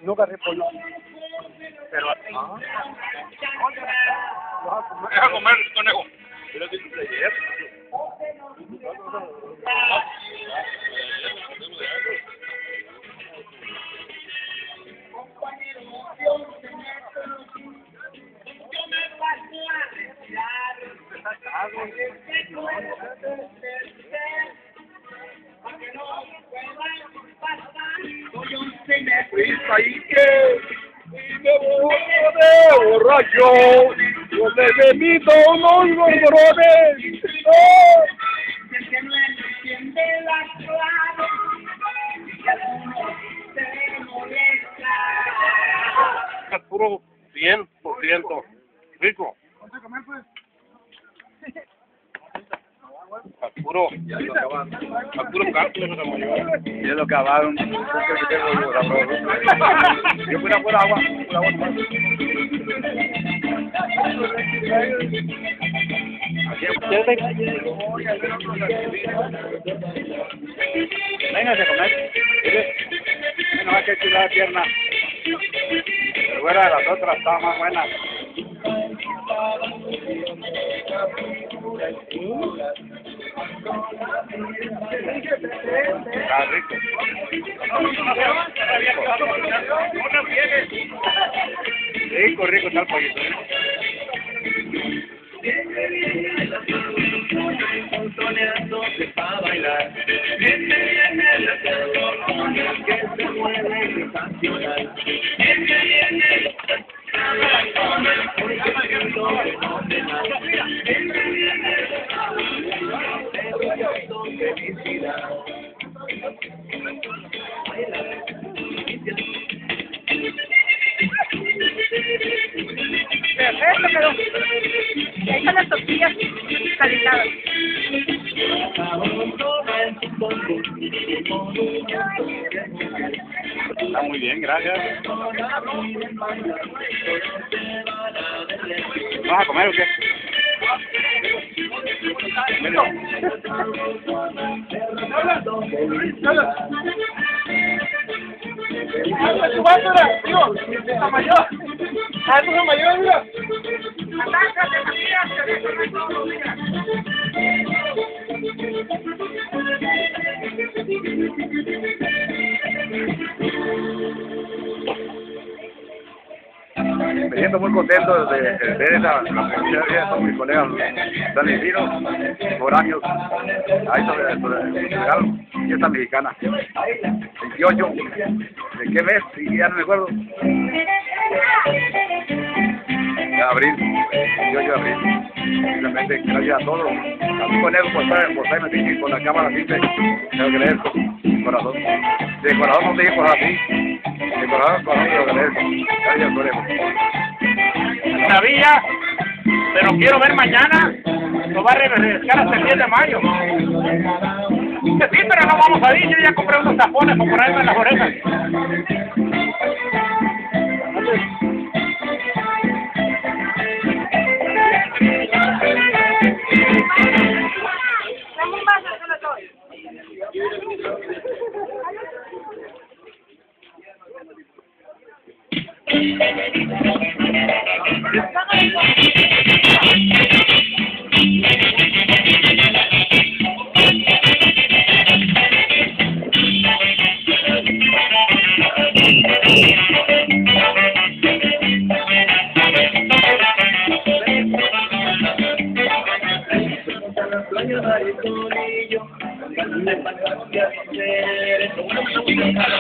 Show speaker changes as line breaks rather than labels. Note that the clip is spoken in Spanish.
No agarré pollo.
Pero, deja comer, conejo.
Ahí que me borracho, yo le bebito unos gorgorones.
Que no entiende la clave, y algunos se molesta.
Puro 100%. Rico. A puro cálculo,
Y es lo que acabaron. Yo fui a por agua. Véngase a comer. No hay que tirar la pierna. Pero fuera de las otras, estaba más buena. Está rico. Rico está el pollito.
Para bailar, viene el que se mueve sensacional, viene con el movimiento fenomenal, felicidad.
Perfecto, pero ahí están las tortillas calentadas.
Está muy bien, gracias. ¿Vas a comer o qué?
¡Tu basura, tío! ¡La mayor! ¡Ah, tu mayor, mira! ¡Atácate, mira! ¡Que eso no es todo, mira!
Me siento muy contento de ver esa felicidad con mis colegas tan vecinos, foráneos, ahí sobre el regalo, fiesta mexicana, 28, ¿de qué mes? Y ya no me acuerdo. De abril, 28 de abril. Simplemente gracias a todos, a mi conejo por estar metido con la cámara simple, te agradezco, de corazón. De corazón no te digo cosas así, de corazón te agradezco. Gracias, conejo.
Sabía, pero quiero ver mañana. Lo va a regresar hasta el 10 de mayo. Sí, pero no vamos a ir. Yo ya compré unos tapones para ponerme en las orejas.
Playa de Arizonillo, de